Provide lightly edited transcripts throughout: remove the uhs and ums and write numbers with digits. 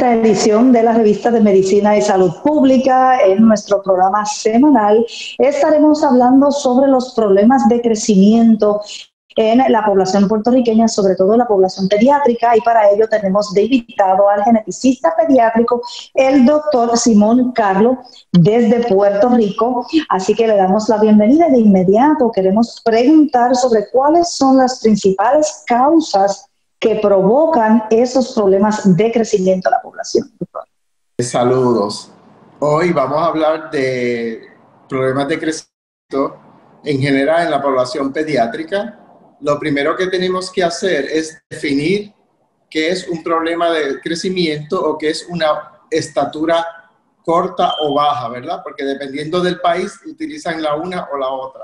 otra edición de la revista de Medicina y Salud Pública. En nuestro programa semanal estaremos hablando sobre los problemas de crecimiento en la población puertorriqueña, sobre todo la población pediátrica, y para ello tenemos de invitado al geneticista pediátrico, el doctor Simón Carlo, desde Puerto Rico. Así que le damos la bienvenida. De inmediato queremos preguntar sobre cuáles son las principales causas que provocan esos problemas de crecimiento de la población. Saludos. Hoy vamos a hablar de problemas de crecimiento en general en la población pediátrica. Lo primero que tenemos que hacer es definir qué es un problema de crecimiento o qué es una estatura corta o baja, ¿verdad? Porque dependiendo del país utilizan la una o la otra.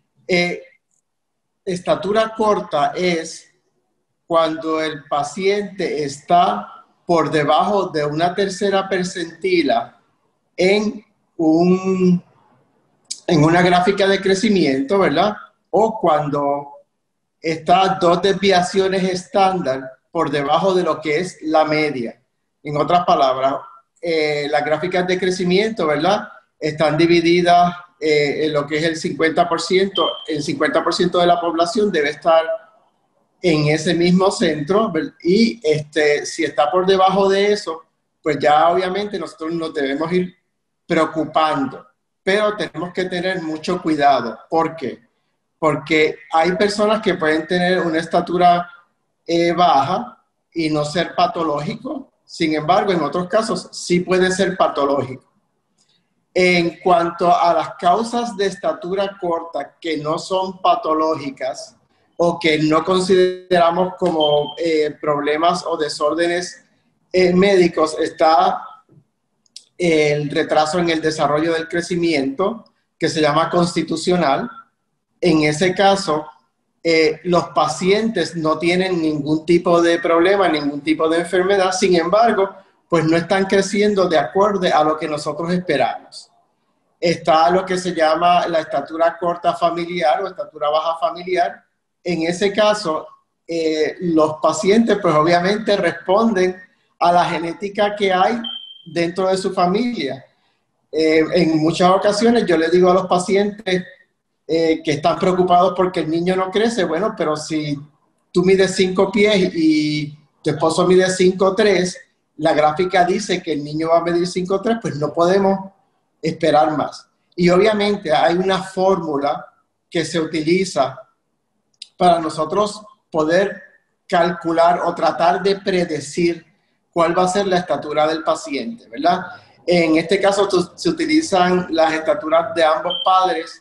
Estatura corta es cuando el paciente está por debajo de una tercera percentila en una gráfica de crecimiento, ¿verdad? O cuando está 2 desviaciones estándar por debajo de lo que es la media. En otras palabras, las gráficas de crecimiento, ¿verdad?, están divididas en lo que es el 50%. El 50% de la población debe estar en ese mismo centro, y si está por debajo de eso, pues ya obviamente nosotros nos debemos ir preocupando, pero tenemos que tener mucho cuidado. ¿Por qué? Porque hay personas que pueden tener una estatura baja y no ser patológico. Sin embargo, en otros casos sí puede ser patológico. En cuanto a las causas de estatura corta que no son patológicas o que no consideramos como problemas o desórdenes médicos, está el retraso en el desarrollo del crecimiento, que se llama constitucional. En ese caso, los pacientes no tienen ningún tipo de problema, ningún tipo de enfermedad. Sin embargo, pues no están creciendo de acuerdo a lo que nosotros esperamos. Está lo que se llama la estatura corta familiar o estatura baja familiar. En ese caso, los pacientes pues obviamente responden a la genética que hay dentro de su familia. En muchas ocasiones yo les digo a los pacientes que están preocupados porque el niño no crece. Bueno, pero si tú mides 5 pies y tu esposo mide 5'3", la gráfica dice que el niño va a medir 5'3", pues no podemos esperar más. Y obviamente hay una fórmula que se utiliza para nosotros poder calcular o tratar de predecir cuál va a ser la estatura del paciente, ¿verdad? En este caso se utilizan las estaturas de ambos padres.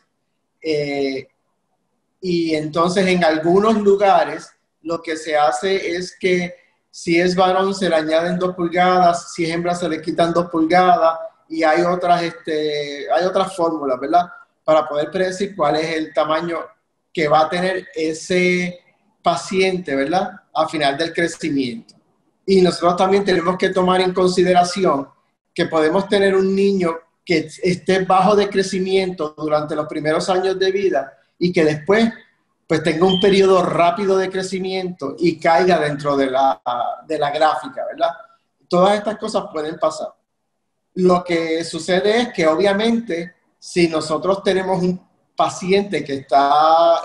Y entonces en algunos lugares lo que se hace es que si es varón se le añaden 2 pulgadas, si es hembra se le quitan 2 pulgadas, y hay otras fórmulas, ¿verdad?, para poder predecir cuál es el tamaño que va a tener ese paciente, ¿verdad?, a final del crecimiento. Y nosotros también tenemos que tomar en consideración que podemos tener un niño que esté bajo de crecimiento durante los primeros años de vida y que después pues tenga un periodo rápido de crecimiento y caiga dentro de la gráfica, ¿verdad? Todas estas cosas pueden pasar. Lo que sucede es que obviamente si nosotros tenemos un paciente que está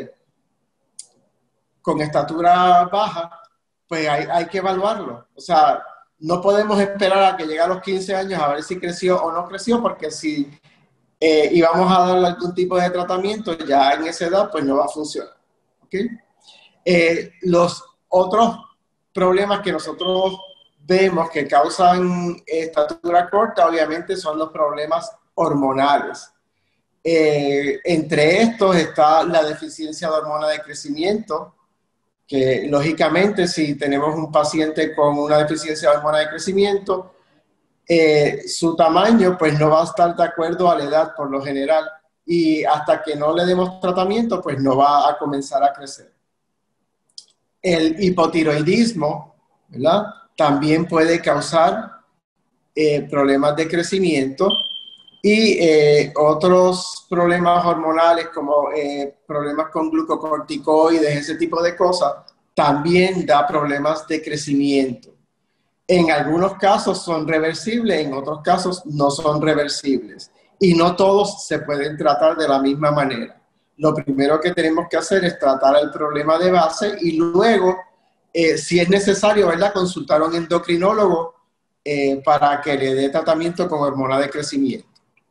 con estatura baja, pues hay que evaluarlo. O sea, no podemos esperar a que llegue a los 15 años a ver si creció o no creció, porque si íbamos a darle algún tipo de tratamiento, ya en esa edad pues no va a funcionar. ¿Okay? Los otros problemas que nosotros vemos que causan estatura corta, obviamente, son los problemas hormonales. Entre estos está la deficiencia de hormona de crecimiento, que lógicamente si tenemos un paciente con una deficiencia de hormona de crecimiento, su tamaño pues no va a estar de acuerdo a la edad por lo general, y hasta que no le demos tratamiento pues no va a comenzar a crecer. El hipotiroidismo, ¿verdad?, también puede causar problemas de crecimiento, y otros problemas hormonales como problemas con glucocorticoides, ese tipo de cosas, también da problemas de crecimiento. En algunos casos son reversibles, en otros casos no son reversibles. Y no todos se pueden tratar de la misma manera. Lo primero que tenemos que hacer es tratar el problema de base y luego, si es necesario, ¿verdad?, consultar a un endocrinólogo para que le dé tratamiento con hormona de crecimiento.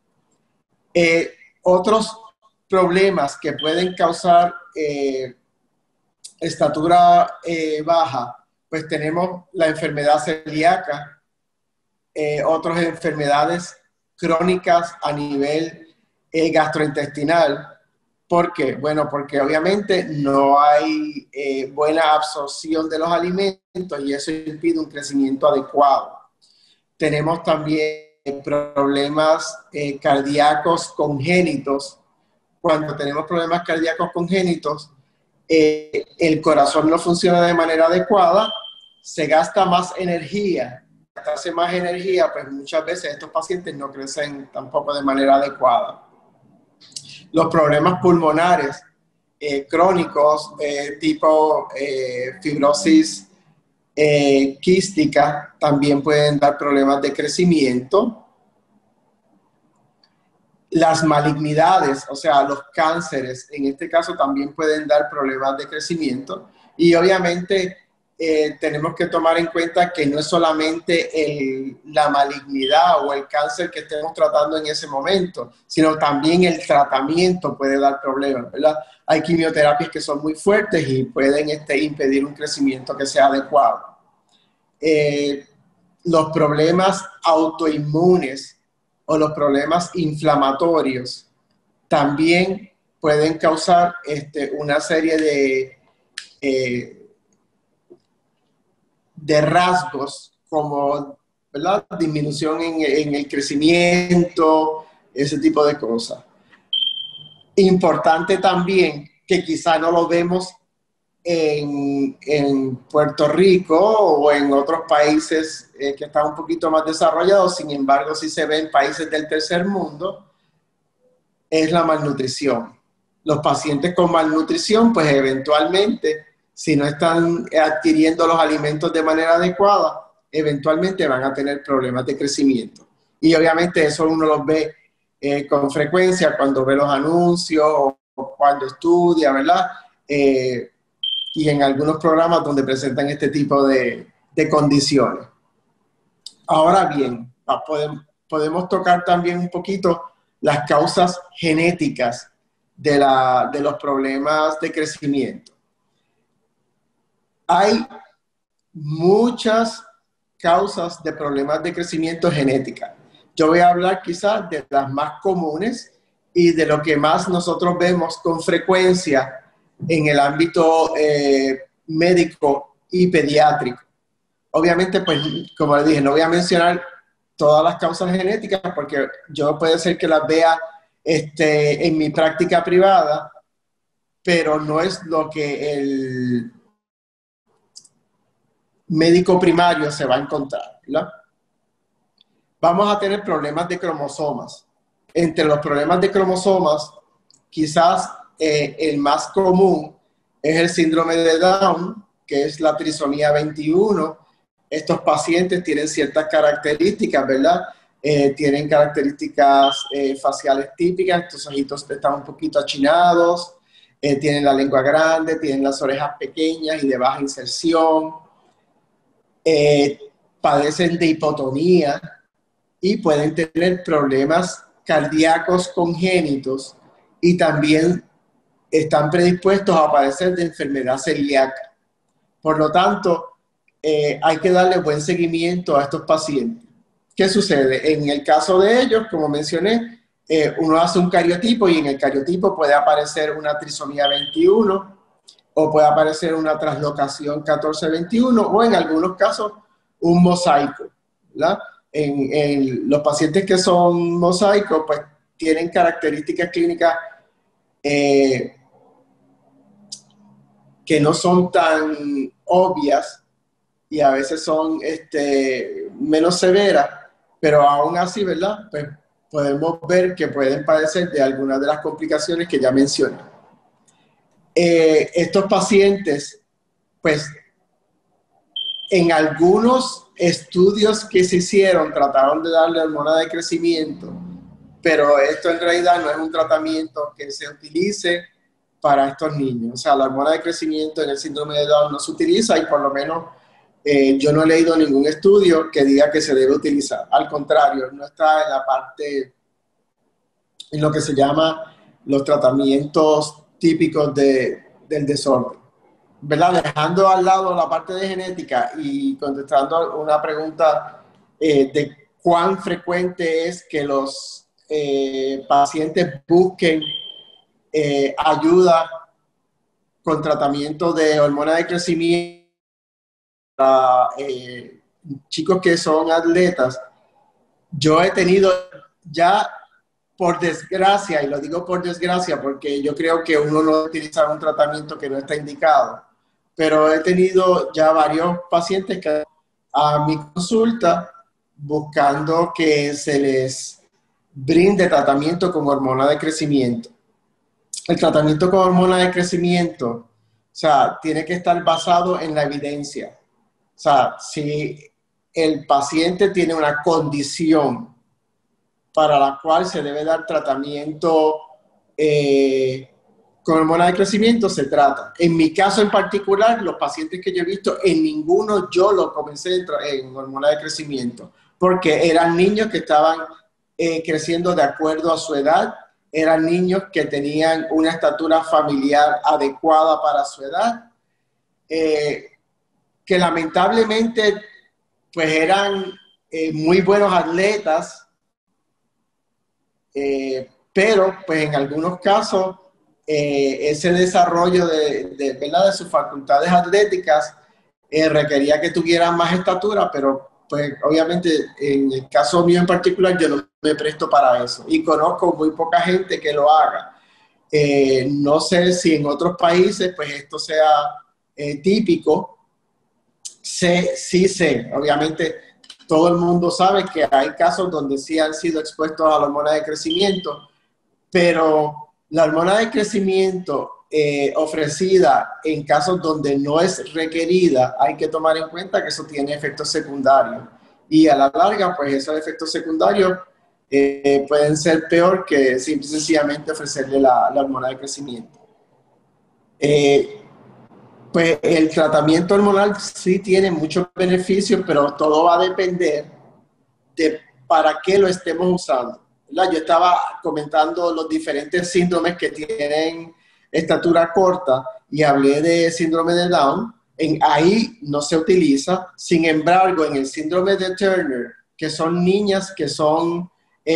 Otros problemas que pueden causar estatura baja, pues tenemos la enfermedad celíaca, otras enfermedades crónicas a nivel gastrointestinal. ¿Por qué? Bueno, porque obviamente no hay buena absorción de los alimentos y eso impide un crecimiento adecuado. Tenemos también problemas cardíacos congénitos. Cuando tenemos problemas cardíacos congénitos, el corazón no funciona de manera adecuada, se gasta más energía. Gastarse más energía, pues muchas veces estos pacientes no crecen tampoco de manera adecuada. Los problemas pulmonares crónicos, tipo fibrosis quística, también pueden dar problemas de crecimiento. Las malignidades, o sea, los cánceres, en este caso también pueden dar problemas de crecimiento. Y obviamente tenemos que tomar en cuenta que no es solamente la malignidad o el cáncer que estemos tratando en ese momento, sino también el tratamiento puede dar problemas, ¿verdad? Hay quimioterapias que son muy fuertes y pueden impedir un crecimiento que sea adecuado. Los problemas autoinmunes o los problemas inflamatorios también pueden causar una serie de rasgos como, ¿verdad?, disminución en el crecimiento, ese tipo de cosas. Importante también, que quizá no lo vemos en Puerto Rico o en otros países que están un poquito más desarrollados, sin embargo sí se ve en países del tercer mundo, es la malnutrición. Los pacientes con malnutrición, pues eventualmente, si no están adquiriendo los alimentos de manera adecuada, eventualmente van a tener problemas de crecimiento. Y obviamente eso uno los ve con frecuencia cuando ve los anuncios o cuando estudia, ¿verdad? Y en algunos programas donde presentan este tipo de condiciones. Ahora bien, podemos tocar también un poquito las causas genéticas de los problemas de crecimiento. Hay muchas causas de problemas de crecimiento genética. Yo voy a hablar quizás de las más comunes y de lo que más nosotros vemos con frecuencia en el ámbito médico y pediátrico. Obviamente, pues, como les dije, no voy a mencionar todas las causas genéticas porque yo puede ser que las vea en mi práctica privada, pero no es lo que el médico primario se va a encontrar, ¿verdad? Vamos a tener problemas de cromosomas. Entre los problemas de cromosomas, quizás el más común es el síndrome de Down, que es la trisomía 21. Estos pacientes tienen ciertas características, ¿verdad? Tienen características faciales típicas, estos ojitos están un poquito achinados, tienen la lengua grande, tienen las orejas pequeñas y de baja inserción, padecen de hipotonía y pueden tener problemas cardíacos congénitos y también están predispuestos a padecer de enfermedad celíaca. Por lo tanto, hay que darle buen seguimiento a estos pacientes. ¿Qué sucede? En el caso de ellos, como mencioné, uno hace un cariotipo y en el cariotipo puede aparecer una trisomía 21 o puede aparecer una translocación 14-21 o en algunos casos un mosaico, ¿verdad? En los pacientes que son mosaicos, pues tienen características clínicas que no son tan obvias y a veces son menos severas, pero aún así, ¿verdad? Pues podemos ver que pueden padecer de algunas de las complicaciones que ya mencioné. Estos pacientes, pues, en algunos estudios que se hicieron trataron de darle hormona de crecimiento, pero esto en realidad no es un tratamiento que se utilice para estos niños. O sea, la hormona de crecimiento en el síndrome de Down no se utiliza y por lo menos yo no he leído ningún estudio que diga que se debe utilizar. Al contrario, no está en la parte, en lo que se llama los tratamientos típicos del desorden. ¿Verdad? Dejando al lado la parte de genética y contestando una pregunta de cuán frecuente es que los pacientes busquen ayuda con tratamiento de hormona de crecimiento para chicos que son atletas. Yo he tenido ya, por desgracia, y lo digo por desgracia porque yo creo que uno no debe utilizar un tratamiento que no está indicado, pero he tenido ya varios pacientes que a mi consulta buscando que se les brinde tratamiento con hormona de crecimiento. El tratamiento con hormona de crecimiento, o sea, tiene que estar basado en la evidencia. O sea, si el paciente tiene una condición para la cual se debe dar tratamiento con hormona de crecimiento, se trata. En mi caso en particular, los pacientes que yo he visto, en ninguno yo lo comencé en hormona de crecimiento, porque eran niños que estaban creciendo de acuerdo a su edad, eran niños que tenían una estatura familiar adecuada para su edad, que lamentablemente pues eran muy buenos atletas, pero pues en algunos casos ese desarrollo ¿verdad? De sus facultades atléticas requería que tuvieran más estatura, pero pues obviamente en el caso mío en particular yo no me presto para eso y conozco muy poca gente que lo haga. No sé si en otros países pues esto sea típico. Sí sé, obviamente todo el mundo sabe que hay casos donde sí han sido expuestos a la hormona de crecimiento, pero la hormona de crecimiento ofrecida en casos donde no es requerida, hay que tomar en cuenta que eso tiene efectos secundarios. Y a la larga, pues esos efectos secundarios pueden ser peor que sencillamente ofrecerle la hormona de crecimiento. Pues el tratamiento hormonal sí tiene muchos beneficios, pero todo va a depender de para qué lo estemos usando. ¿Verdad? Yo estaba comentando los diferentes síndromes que tienen estatura corta y hablé de síndrome de Down. Ahí no se utiliza. Sin embargo, en el síndrome de Turner, que son niñas que son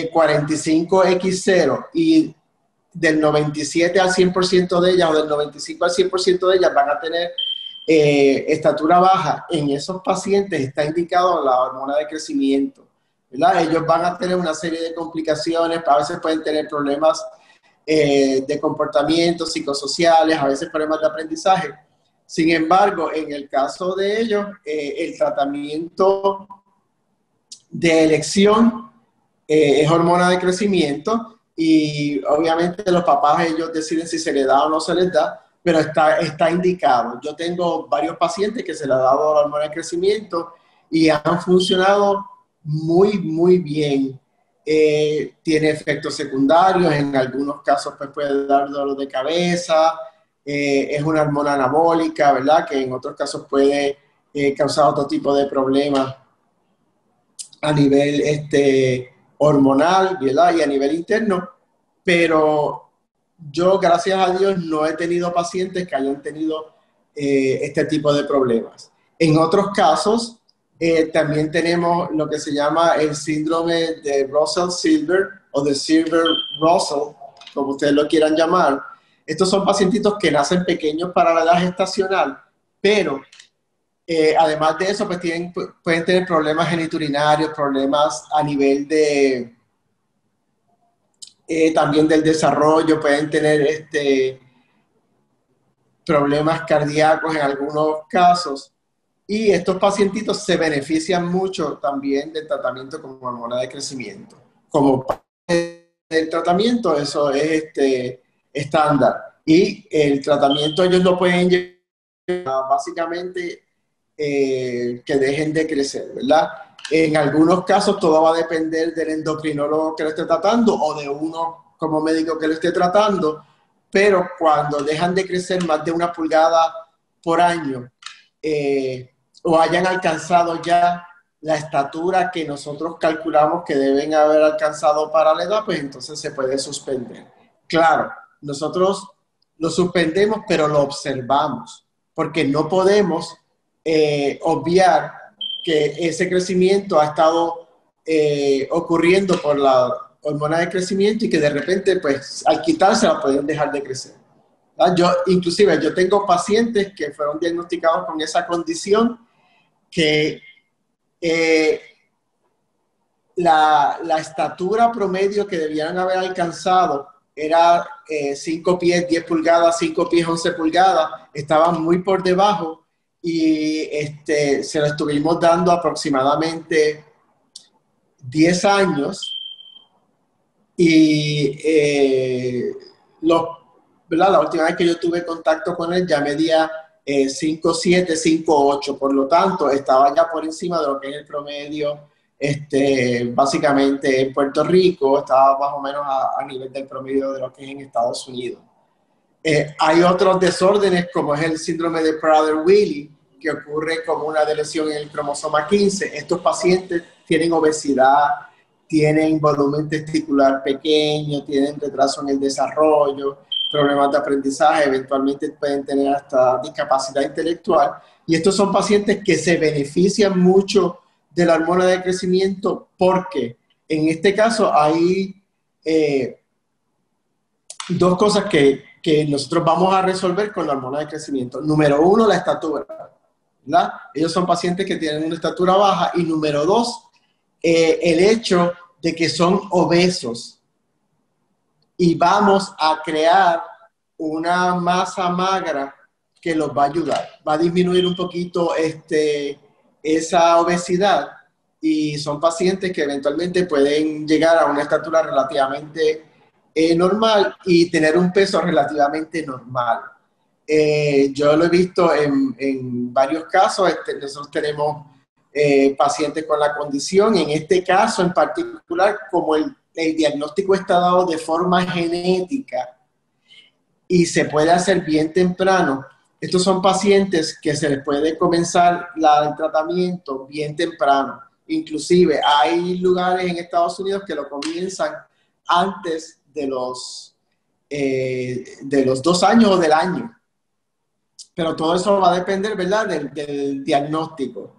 45X0 y del 97 al 100% de ellas o del 95 al 100% de ellas van a tener estatura baja, en esos pacientes está indicado la hormona de crecimiento. ¿Verdad? Ellos van a tener una serie de complicaciones, a veces pueden tener problemas de comportamiento, psicosociales, a veces problemas de aprendizaje. Sin embargo, en el caso de ellos, el tratamiento de elección es hormona de crecimiento y obviamente los papás ellos deciden si se les da o no se les da, pero está indicado. Yo tengo varios pacientes que se les ha dado la hormona de crecimiento y han funcionado muy bien. Tiene efectos secundarios, en algunos casos pues, puede dar dolor de cabeza, es una hormona anabólica, ¿verdad? Que en otros casos puede causar otro tipo de problemas a nivel hormonal, ¿verdad? Y a nivel interno, pero yo, gracias a Dios, no he tenido pacientes que hayan tenido este tipo de problemas. En otros casos, también tenemos lo que se llama el síndrome de Russell-Silver o de Silver-Russell, como ustedes lo quieran llamar. Estos son pacientitos que nacen pequeños para la edad gestacional, pero además de eso, pues pueden tener problemas geniturinarios, problemas a nivel de también del desarrollo, pueden tener problemas cardíacos en algunos casos. Y estos pacientitos se benefician mucho también del tratamiento con hormona de crecimiento. Como parte del tratamiento, eso es estándar. Y el tratamiento ellos lo pueden llevar básicamente que dejen de crecer, ¿verdad? En algunos casos todo va a depender del endocrinólogo que lo esté tratando o de uno como médico que lo esté tratando, pero cuando dejan de crecer más de 1 pulgada por año o hayan alcanzado ya la estatura que nosotros calculamos que deben haber alcanzado para la edad, pues entonces se puede suspender. Claro, nosotros lo suspendemos, pero lo observamos, porque no podemos obviar que ese crecimiento ha estado ocurriendo por la hormona de crecimiento y que de repente, pues, al quitársela pueden dejar de crecer. Inclusive, yo tengo pacientes que fueron diagnosticados con esa condición que la estatura promedio que debían haber alcanzado era 5 pies, 10 pulgadas, 5 pies, 11 pulgadas, estaban muy por debajo y se lo estuvimos dando aproximadamente 10 años y ¿verdad? La última vez que yo tuve contacto con él ya medía 5'7", 5'8", por lo tanto estaba ya por encima de lo que es el promedio básicamente en Puerto Rico, estaba más o menos a nivel del promedio de lo que es en Estados Unidos. Hay otros desórdenes como es el síndrome de Prader-Willi, que ocurre como una lesión en el cromosoma 15. Estos pacientes tienen obesidad, tienen volumen testicular pequeño, tienen retraso en el desarrollo, problemas de aprendizaje, eventualmente pueden tener hasta discapacidad intelectual. Y estos son pacientes que se benefician mucho de la hormona de crecimiento porque en este caso hay dos cosas que nosotros vamos a resolver con la hormona de crecimiento. Número uno, la estatura, ¿verdad? Ellos son pacientes que tienen una estatura baja. Y número dos, el hecho de que son obesos. Y vamos a crear una masa magra que los va a ayudar. Va a disminuir un poquito esa obesidad y son pacientes que eventualmente pueden llegar a una estatura relativamente normal y tener un peso relativamente normal. Yo lo he visto en varios casos. Nosotros tenemos pacientes con la condición. En este caso en particular, como el diagnóstico está dado de forma genética y se puede hacer bien temprano, estos son pacientes que se les puede comenzar el tratamiento bien temprano. Inclusive hay lugares en Estados Unidos que lo comienzan antes de los 2 años o del año. Pero todo eso va a depender, ¿verdad?, del diagnóstico.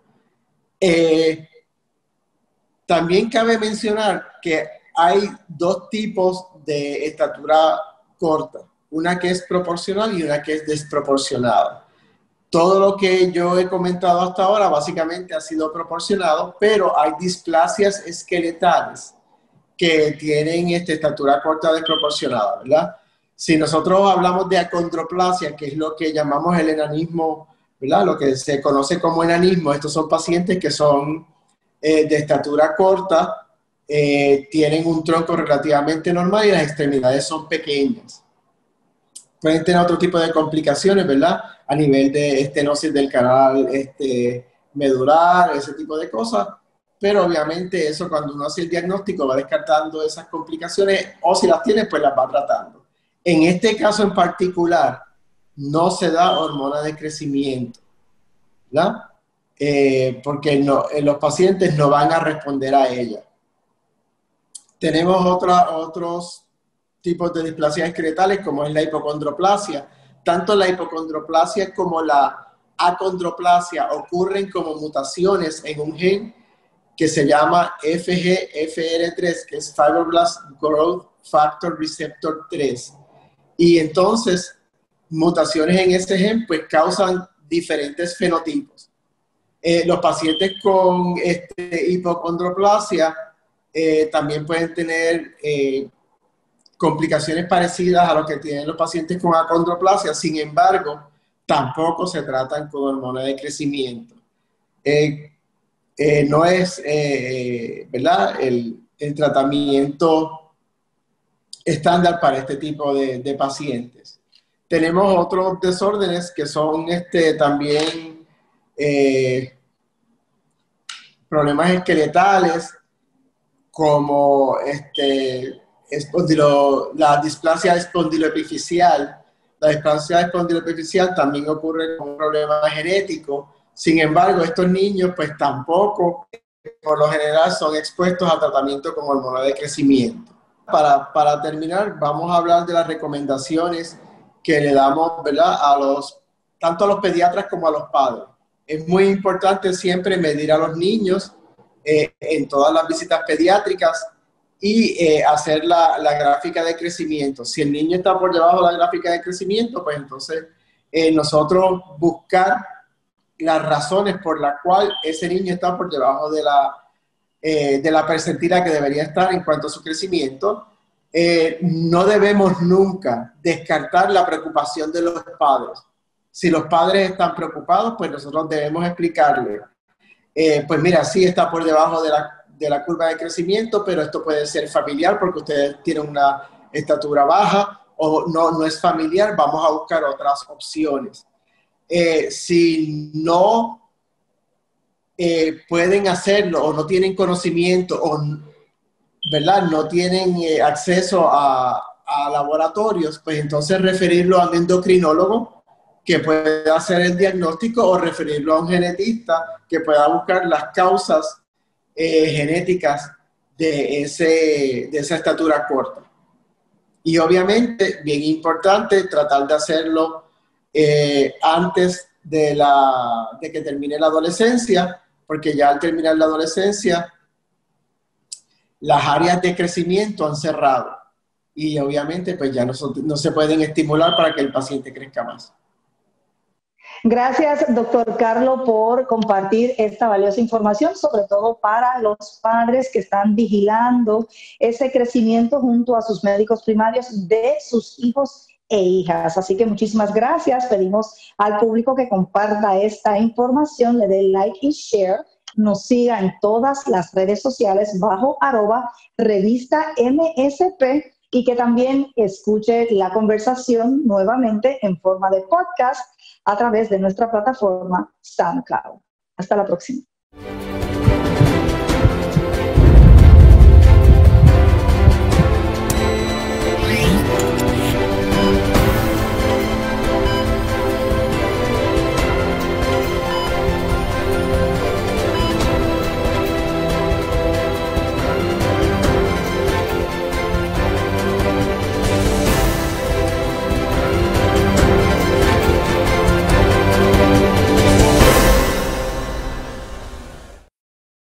También cabe mencionar que hay 2 tipos de estatura corta, una que es proporcional y una que es desproporcionada. Todo lo que yo he comentado hasta ahora básicamente ha sido proporcionado, pero hay displasias esqueletales que tienen estatura corta desproporcionada, ¿verdad? Si nosotros hablamos de acondroplasia, que es lo que llamamos el enanismo, ¿verdad? Lo que se conoce como enanismo, estos son pacientes que son de estatura corta, tienen un tronco relativamente normal y las extremidades son pequeñas. Pueden tener otro tipo de complicaciones, ¿verdad? A nivel de estenosis del canal medular, ese tipo de cosas. Pero obviamente eso cuando uno hace el diagnóstico va descartando esas complicaciones o si las tiene, pues las va tratando. En este caso en particular, no se da hormona de crecimiento, ¿verdad? Porque los pacientes no van a responder a ella. Tenemos otros tipos de displasias esqueletales como es la hipocondroplasia. Tanto la hipocondroplasia como la acondroplasia ocurren como mutaciones en un gen que se llama FGFR3, que es Fibroblast Growth Factor Receptor 3. Y entonces, mutaciones en ese gen pues causan diferentes fenotipos. Los pacientes con hipocondroplasia también pueden tener complicaciones parecidas a lo que tienen los pacientes con acondroplasia. Sin embargo, tampoco se tratan con hormona de crecimiento. No es, ¿verdad?, el tratamiento estándar para este tipo de pacientes. Tenemos otros desórdenes que son también problemas esqueletales, como la displasia espondiloepifisial. La displasia espondiloepifisial también ocurre con un problema genético. Sin embargo, estos niños pues tampoco, por lo general, son expuestos a tratamiento con hormona de crecimiento. Para terminar, vamos a hablar de las recomendaciones que le damos, ¿verdad?, tanto a los pediatras como a los padres. Es muy importante siempre medir a los niños en todas las visitas pediátricas y hacer la gráfica de crecimiento. Si el niño está por debajo de la gráfica de crecimiento, pues entonces nosotros buscar las razones por las cuales ese niño está por debajo de la percentila que debería estar en cuanto a su crecimiento. No debemos nunca descartar la preocupación de los padres. Si los padres están preocupados, pues nosotros debemos explicarles, pues mira, sí está por debajo de la curva de crecimiento, pero esto puede ser familiar porque ustedes tienen una estatura baja, o no es familiar, vamos a buscar otras opciones. Si no pueden hacerlo o no tienen conocimiento o, ¿verdad?, no tienen acceso a laboratorios, pues entonces referirlo a un endocrinólogo que pueda hacer el diagnóstico, o referirlo a un genetista que pueda buscar las causas genéticas de esa estatura corta. Y obviamente, bien importante, tratar de hacerlo antes de que termine la adolescencia, porque ya al terminar la adolescencia, las áreas de crecimiento han cerrado. Y obviamente, pues ya no se pueden estimular para que el paciente crezca más. Gracias, doctor Carlos, por compartir esta valiosa información, sobre todo para los padres que están vigilando ese crecimiento junto a sus médicos primarios de sus hijos e hijas. Así que muchísimas gracias. Pedimos al público que comparta esta información, le dé like y share, nos siga en todas las redes sociales bajo @revista MSP, y que también escuche la conversación nuevamente en forma de podcast a través de nuestra plataforma SoundCloud. Hasta la próxima.